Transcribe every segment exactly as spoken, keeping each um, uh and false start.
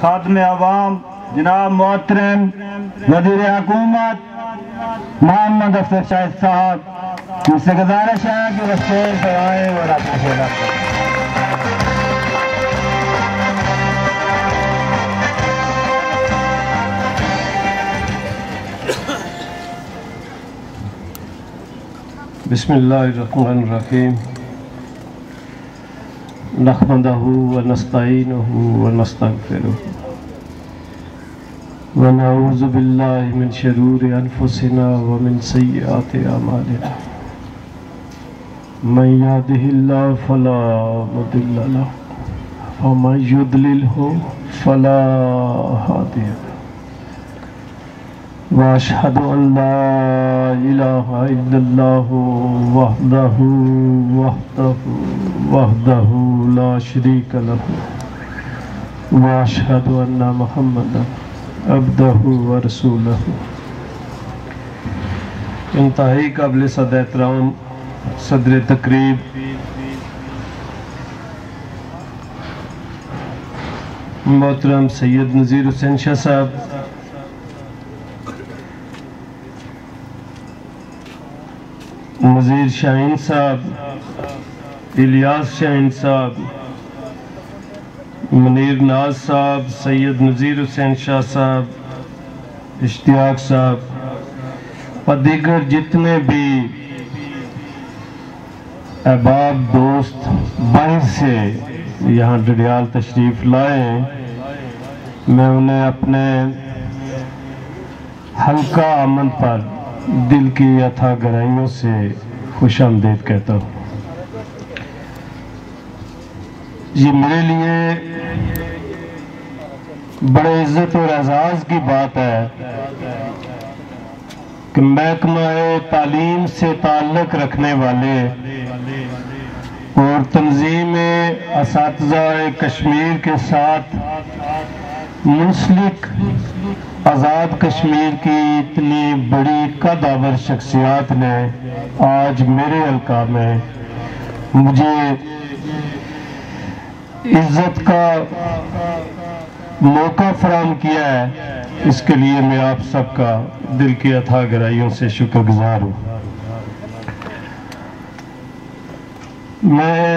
खादम आवाम जनाब मोहतरम वज़ीर हुकूमत मोहम्मद अफसर शाहिद साहब, मुझसे गुजारिश है कि वो स्टेज पर आए और अपना खिताब करें। बिस्मिल्लाहिर्रहमानिर्रहीम नहमदहु व नस्तईनुहु व नस्तगफिरुहु व नऊज़ु बिल्लाहि मिन शुरूरि अनफुसिना व मिन सय्यिआति अमालिना मन यहदिहिल्लाहु फला मुदिल्ल लहु व मन युद्लिलहु फला हादिय लहु व अशहदु अन ला इलाहा इल्लल्लाहु वहदहु वहदहु वहदहु ला शरीका लहु व अशहदु अन्ना मुहम्मदन अब्दहु व रसूलहु। इंतहाई काबिल सद एहतराम सदर तकरीब मोहतरम सैयद नज़ीर हुसैन शाह साहब, वज़ीर शाहीन साहब, इलियास शाहीन साहब, मुनीर नाज साहब, सैयद नज़ीर हुसैन शाह साहब, इश्तियाक साहब और दीगर जितने भी अहबाब दोस्त बाहर से यहाँ डडियाल तशरीफ़ लाए, मैं उन्हें अपने हल्का आमद पर दिल की अथाह गहराइयों से खुश आमदीद कहता हूँ। ये मेरे लिए बड़े इज्जत और एजाज़ की बात है कि महकमा तालीम से ताल्लुक़ रखने वाले और तंजीम असातिज़ा कश्मीर के साथ मुंसलिक आज़ाद कश्मीर की इतनी बड़ी कदावर शख्सियत ने आज मेरे हल्का में मुझे इज्जत का मौका फराहम किया है, इसके लिए मैं आप सबका दिल की अथाह गहराइयों से शुक्रगुजार हूँ। मैं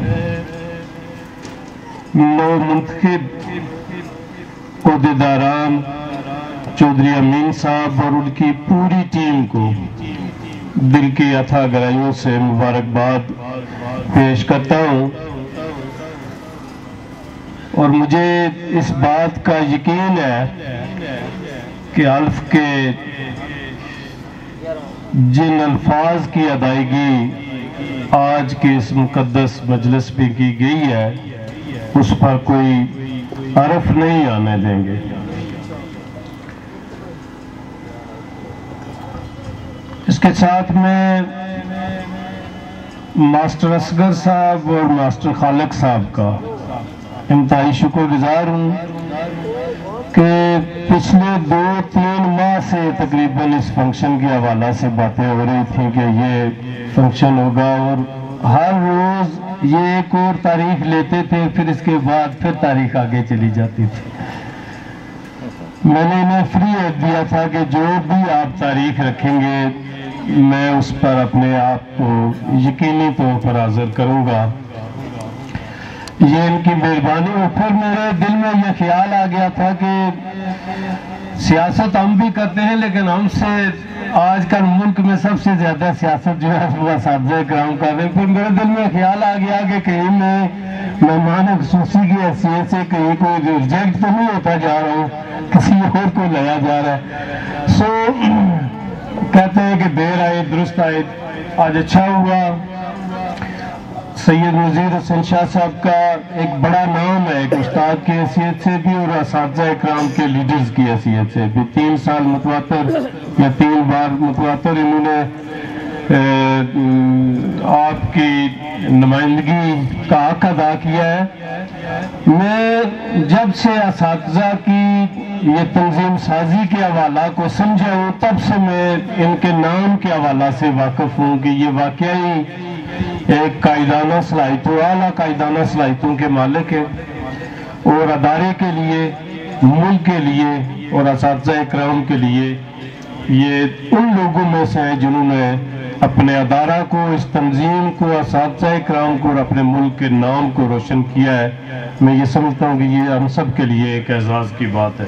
नवमुंतखब ओहदेदारान चौधरी अमीन साहब और उनकी पूरी टीम को दिल की अथाह गहराइयों से मुबारकबाद पेश करता हूँ और मुझे इस बात का यकीन है कि अल्फ के जिन अल्फाज की अदायगी आज के इस मुकद्दस मजलिस में की गई है उस पर कोई हर्फ नहीं आने देंगे। इसके साथ में मास्टर असगर साहब और मास्टर खालिक साहब का इंतहाई शुक्रगुजार हूँ कि पिछले दो तीन माह से तकरीबन इस फंक्शन के हवाला से बातें हो रही थी कि ये फंक्शन होगा और हर रोज़ ये एक और तारीख लेते थे, फिर इसके बाद फिर तारीख आगे चली जाती थी। मैंने इन्हें फ्री दिया था कि जो भी आप तारीख रखेंगे मैं उस पर अपने आप को यकीनी तौर पर हाजिर करूँगा। ये इनकी मेहरबानी। और फिर मेरे दिल में यह ख्याल आ गया था कि सियासत हम भी करते हैं लेकिन हमसे आजकल मुल्क में सबसे ज्यादा सियासत जो है वो असातिज़ा किराम कर रहे हैं। फिर मेरे दिल में ख्याल आ गया कि कहीं मैं मेहमान खुसूसी की हैसियत से कहीं कोई रिजेक्ट तो नहीं होता जा रहा हूँ, किसी और को लाया जा रहा है। सो कहते हैं कि देर आए दुरुस्त आए। आज अच्छा हुआ सैयद नज़ीर हुसैन शाह साहब का एक बड़ा नाम है, एक उस्ताद की हैसियत से भी और असातिज़ा इकराम के लीडर्स की हैसियत से भी। तीन साल मुतवातर या तीन बार मुतवातर इन्होंने आपकी नुमाइंदगी का हक अदा किया है। मैं जब से असातिज़ा की ये तंजीम साजी के हवाला को समझा हूँ तब से मैं इनके नाम के हवाला से वाकिफ हूँ कि ये वाकई एक कायदाना सलाहितों आला कायदाना सलाहितों के मालिक है اور ادارے کے لیے، ملک کے لیے اور اساتذہ کرام کے لیے یہ ان لوگوں میں سے ہیں جنہوں نے اپنے ادارہ کو، اس تنظیم کو، اساتذہ کرام کو اور اپنے ملک کے نام کو روشن کیا ہے۔ میں یہ سمجھتا ہوں کہ یہ ہم سب کے لیے ایک اعزاز کی بات ہے۔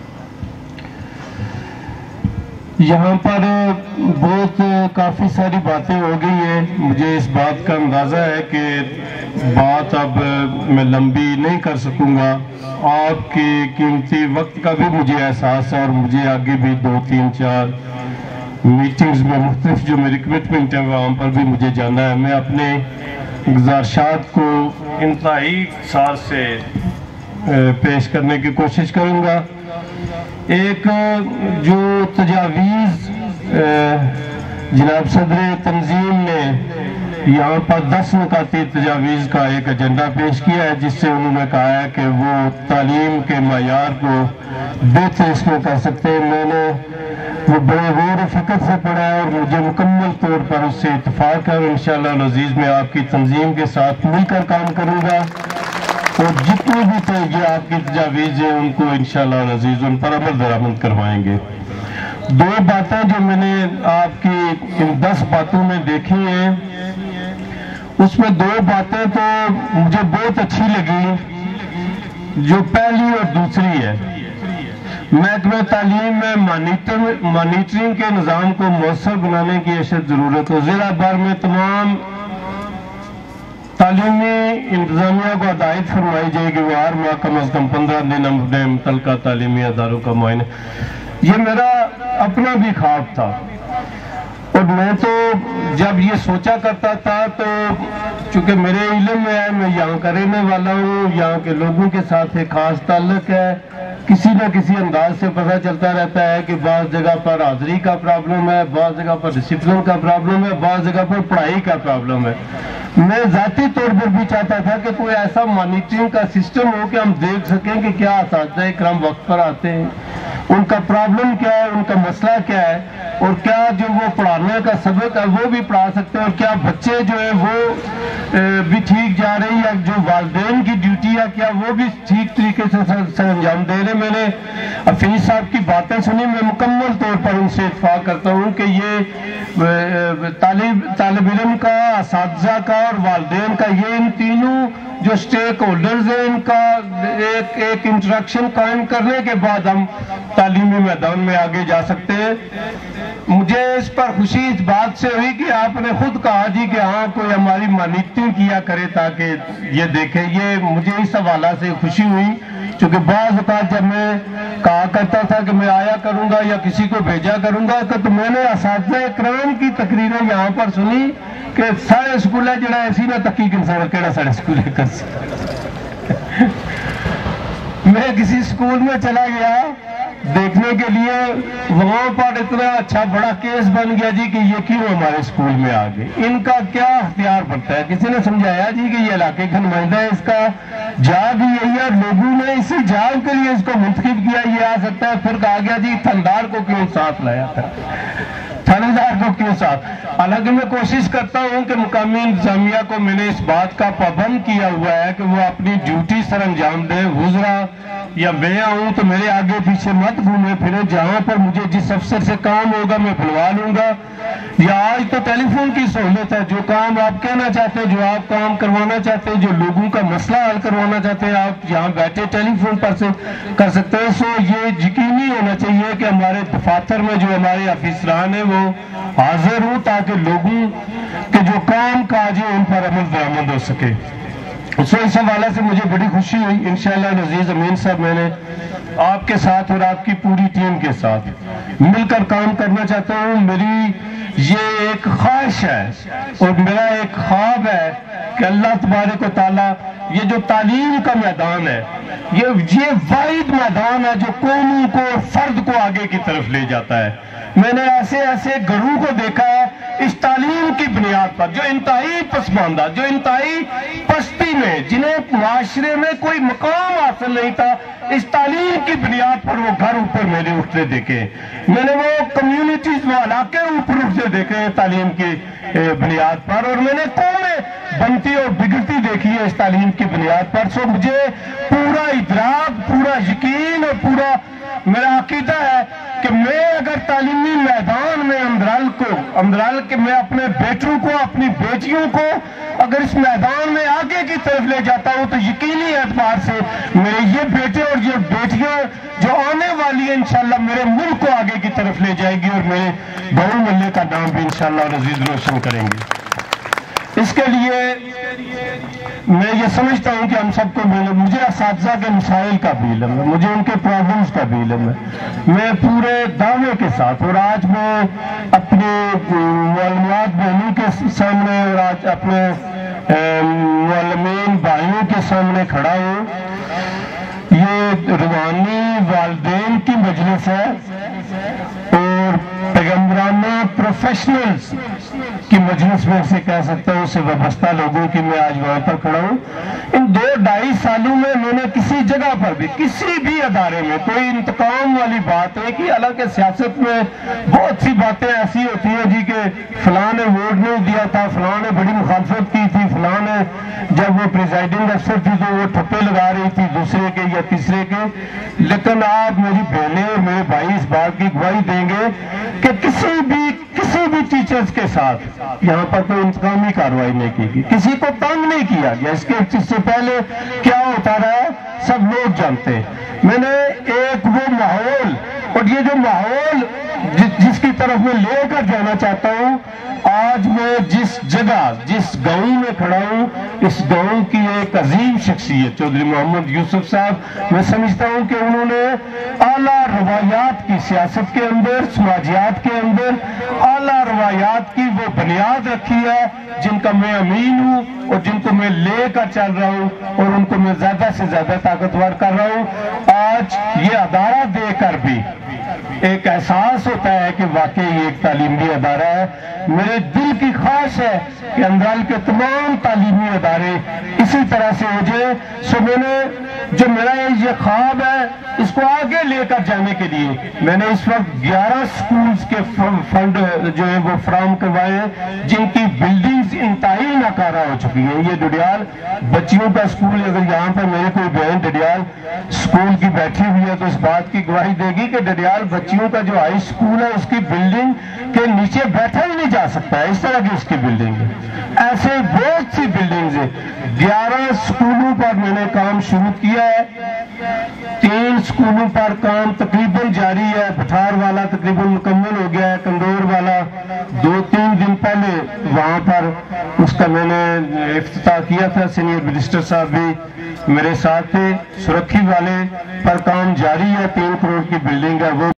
یہاں پر بہت کافی ساری باتیں ہو گئی ہیں، مجھے اس بات کا اندازہ ہے کہ بات اب میں لمبی نہیں کر سکوں گا۔ آپ کے قیمتی وقت کا بھی مجھے احساس ہے اور مجھے آگے بھی دو تین چار میٹنگز میں مختلف جو میری کمٹمنٹ ہے وہاں پر بھی مجھے جانا ہے۔ میں اپنے گزارشات کو انتہائی اختصار سے پیش کرنے کی کوشش کروں گا۔ ایک جو تجاویز جناب صدر تنظیم نے یہاں پر دس نکاتی تجاویز کا ایک ایجنڈا پیش کیا ہے، جس سے انہوں نے کہا ہے کہ وہ تعلیم کے معیار کو بہتر اس میں کر سکتے ہیں۔ میں نے وہ بڑے غور و فکر سے پڑھا ہے اور مجھے مکمل طور پر اس سے اتفاق ہے، اور انشاءاللہ العزیز میں آپ کی تنظیم کے ساتھ مل کر کام کروں گا، اور جتنے بھی تھے یہ آپ کی تجاویز ہیں ان کو انشاءاللہ العزیز ان پر عمل درآمد کروائیں گے۔ دو باتیں جو میں نے آپ کی ان دس باتوں میں دیکھی ہیں، اس میں دو باتیں تو مجھے بہت اچھی لگی۔ جو پہلی اور دوسری ہے، محکمہ تعلیم میں مانیٹرنگ کے نظام کو مؤثر بنانے کی اشد ضرورت ہے۔ ضلع بھر میں تمام تعلیمی انتظامیہ کو ہدایت فرمائی جائے گی وہ ہر ماہ کم از کم پندرہ دن اپنے متعلقہ تعلیمی اداروں کا معائنہ۔ یہ میرا اپنا بھی خواب تھا، اور میں تو جب یہ سوچا کرتا تھا تو چونکہ میرے علم میں ہے، میں یہاں کا رہنے والا ہوں، یہاں کے لوگوں کے ساتھ ایک خاص تعلق ہے، کسی نہ کسی انداز سے پتہ چلتا رہتا ہے کہ بعض جگہ پر حاضری کا پرابلم ہے، بعض جگہ پر ڈسپلن کا پرابلم ہے، بعض جگہ پر پڑھائی کا پرابلم ہے۔ میں ذاتی طور پر بھی چاہتا تھا کہ کوئی ایسا مانیٹرنگ کا سسٹم ہو کہ ہم دیکھ سکیں کہ کیا اساتذہ کرام وقت پر آتے ہیں، ان کا پرابلم کیا ہے، ان کا مسئلہ کیا ہے، اور کیا جو وہ پڑھانے کا سبق ہے وہ بھی پڑھا سکتے ہیں، اور کیا بچے جو ہیں وہ بھی ٹھیک جا رہے ہیں، یا جو والدین کی ڈیوٹی ہے کیا وہ بھی ٹھیک طریقے سے سر انجام دے رہے ہیں۔ میں نے حفیظ صاحب کی باتیں سنی، میں مکمل طور پر ان سے اتفاق کرتا ہوں کہ یہ طالب علم کا، اساتذہ کا اور والدین کا، یہ ان تینوں جو سٹیک ہولڈرز ہیں ان کا ایک ایک انٹریکشن قائم کرنے کے بعد ہم تعلیمی میدان میں آگے جا سکتے ہیں۔ مجھے اس پر خوشی اس بات سے ہوئی کہ آپ نے خود کہا جی کہ ہاں کوئی ہماری مانیٹرنگ کیا کرے تاکہ یہ دیکھیں۔ یہ مجھے اس حوالہ سے خوشی ہوئی، چونکہ بعض اوقات جب میں کہا کرتا تھا کہ میں آیا کروں گا یا کسی کو بھیجا کروں گا تو میں نے اساتذہ کرام کی تقریریں یہاں پر سنی کہ سارے سکول ہے جڑا ایسی نہ تحقیق انسان کیڑا سارے سکول ہے کر سکتا۔ میں کسی سکول میں چلا گیا دیکھنے کے لیے، وہاں پر اتنا اچھا بڑا کیس بن گیا جی کہ یہ کیوں ہمارے سکول میں آ گئے، ان کا کیا اختیار بنتا ہے۔ کسی نے سمجھایا جی کہ یہ علاقے کا نمائندہ ہے، اس کا جاب یہی ہے، لوگوں نے اسی جاب کے لیے اس کو منتخب کیا، یہ آ سکتا ہے۔ پھر کہا گیا جی تھندار کو کیوں ساتھ لایا تھا، تھندار کو کیوں ساتھ۔ حالانکہ میں کوشش کرتا ہوں کہ مقامی انتظامیہ کو میں نے اس بات کا پابند کیا ہوا ہے کہ وہ اپنی ڈیوٹی سر انجام دیں۔ وزراء یا میں آؤں تو میرے آگے پیچھے مت گھومے پھرے، جہاں پر مجھے جس افسر سے کام ہوگا میں بلوا لوں گا۔ یا آج تو ٹیلی فون کی سہولت ہے، جو کام آپ کہنا چاہتے ہیں، جو آپ کام کروانا چاہتے ہیں، جو لوگوں کا مسئلہ حل کروانا چاہتے ہیں، آپ یہاں بیٹھے ٹیلی فون پر سے کر سکتے ہیں۔ سو یہ یقینی ہونا چاہیے کہ ہمارے دفاتر میں جو ہمارے افسران ہیں وہ حاضر ہوں تاکہ لوگوں کے جو کام کاج ہیں ان پر عمل درآمد ہو سکے۔ سو اس حوالے سے مجھے بڑی خوشی ہوئی۔ انشاءاللہ العزیز امین صاحب میں نے آپ کے ساتھ اور آپ کی پوری ٹیم کے ساتھ مل کر کام کرنا چاہتا ہوں۔ میری یہ ایک خواہش ہے اور میرا ایک خواب ہے کہ اللہ تبارک و تعالیٰ یہ جو تعلیم کا میدان ہے، یہ یہ واحد میدان ہے جو قوموں کو، فرد کو آگے کی طرف لے جاتا ہے۔ میں نے ایسے ایسے گروہ کو دیکھا ہے اس تعلیم کی بنیاد پر جو انتہائی پسماندہ، جو انتہائی پستی میں، جنہیں معاشرے میں کوئی مقام حاصل نہیں تھا، اس تعلیم کی بنیاد پر وہ گھر اوپر میں نے اٹھتے دیکھے، میں نے وہ کمیونٹیز، وہ علاقے اوپر اٹھتے دیکھے ہیں تعلیم کی بنیاد پر، اور میں نے قومیں بنتی اور بگڑتی دیکھی ہے اس تعلیم کی بنیاد پر. سو مجھے پورا ادراک، پورا یقین اور پورا میرا عقیدہ ہے کہ میں اگر تعلیمی میدان میں اندرال کو اندرال کے میں اپنے بیٹوں کو، اپنی بیٹیوں کو اگر اس میدان میں آگے کی طرف لے جاتا ہوں تو یقینی اعتبار سے میرے یہ بیٹے اور یہ بیٹیاں جو آنے والی ہیں انشاءاللہ میرے ملک کو آگے کی طرف لے جائے گی اور میرے گاؤں محلے کا نام بھی انشاءاللہ عزیز روشن کریں گے. اس کے لیے میں یہ سمجھتا ہوں کہ ہم سب کو مجھے اساتذہ کے مسائل کا بھی علم ہے، مجھے ان کے پرابلمز کا بھی علم ہے. میں پورے دعوے کے ساتھ اور آج میں اپنے معلومات بہنوں کے سامنے اور آج اپنے معلمین بھائیوں کے سامنے کھڑا ہوں. یہ روحانی والدین کی مجلس ہے اور پیغمبرانہ پروفیشنلز کی مجلس میں سے کہہ سکتا ہوں سے وابستہ لوگوں کی میں آج وہاں پر کھڑا ہوں. ان دو ڈھائی سالوں میں میں نے کسی جگہ پر بھی کسی بھی ادارے میں کوئی انتقام والی بات ہے کہ حالانکہ سیاست میں بہت سی باتیں ایسی ہوتی ہیں جی کہ فلاں نے ووٹ نہیں دیا تھا، فلاں نے بڑی مخالفت کی تھی، فلاں نے جب وہ پریزائڈنگ افسر تھی تو وہ ٹھپے لگا رہی تھی دوسرے کے یا تیسرے کے. لیکن آپ میری بہنیں اور میرے بھائی اس بات کی گواہی دیں گے کہ کسی بھی کسی بھی ٹیچرز کے ساتھ یہاں پر کوئی انتقامی کارروائی نہیں کی گئی، کسی کو تنگ نہیں کیا گیا. اس کے اس سے پہلے کیا ہوتا رہا سب لوگ جانتے ہیں. میں نے ایک وہ ماحول اور یہ جو ماحول جس کی طرف میں لے کر جانا چاہتا ہوں، آج میں جس جگہ جس گاؤں میں کھڑا ہوں اس گاؤں کی ایک عظیم شخصیت چودھری محمد یوسف صاحب، میں سمجھتا ہوں کہ انہوں نے اعلیٰ روایات کی سیاست کے اندر، سماجیات کے اندر اعلیٰ روایات کی وہ بنیاد رکھی ہے جن کا میں امین ہوں اور جن کو میں لے کر چل رہا ہوں اور ان کو میں زیادہ سے زیادہ طاقتور کر رہا ہوں. آج یہ ادارہ دے کر بھی ایک احساس ہوتا ہے کہ واقعی یہ ایک تعلیمی ادارہ ہے. میرے دل کی خواہش ہے کہ اندرال کے تمام تعلیمی ادارے اسی طرح سے ہو جائے. سو میں نے جو میرا یہ خواب ہے اس کو آگے لے کر جانے کے لیے میں نے اس وقت گیارہ سکولز کے فنڈ جو ہے وہ فراہم کروائے ہیں جن کی بلڈنگز انتہائی ناکارہ ہو چکی ہیں. یہ ڈڈیال بچیوں کا سکول، اگر یہاں پر میرے کوئی بہن ڈڈیال سکول کی بیٹھی ہوئی ہے تو اس بات کی گواہی دے گی کہ ڈڈیال بچیوں کا جو ہائی سکول ہے اس کی بلڈنگ کے نیچے بیٹھا ہی نہیں جا سکتا ہے، اس طرح کی اس کی بلڈنگ ہے. ایسے بہت سی بلڈنگز ہیں. گیارہ سکولوں پر میں نے کام شروع کیا ہے، تین سکولوں پر کام تقریباً جاری ہے. بٹھار والا تقریباً مکمل ہو گیا ہے، کندور والا دو تین دن پہلے وہاں پر اس کا میں نے افتتاح کیا تھا. سینئر منسٹر صاحب بھی میرے ساتھ تھے. سرکھی والے پر کام جاری ہے، تین کروڑ کی بلڈنگ ہے وہ